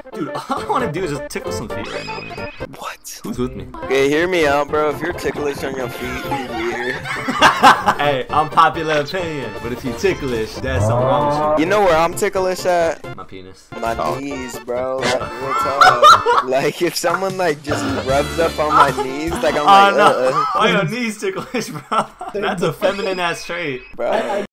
Dude, all I want to do is just tickle some feet right now, man. What? Who's with me? Okay, hear me out, bro. If you're ticklish on your feet, you're weird. Hey, I'm popular opinion, but if you ticklish, there's something wrong with You know where I'm ticklish at? you. My penis. My knees, bro. Like, real talk. Like, if someone, like, just rubs up on my knees, like, I'm like, Oh no! Why your knees ticklish, bro? That's a feminine ass trait. Bro.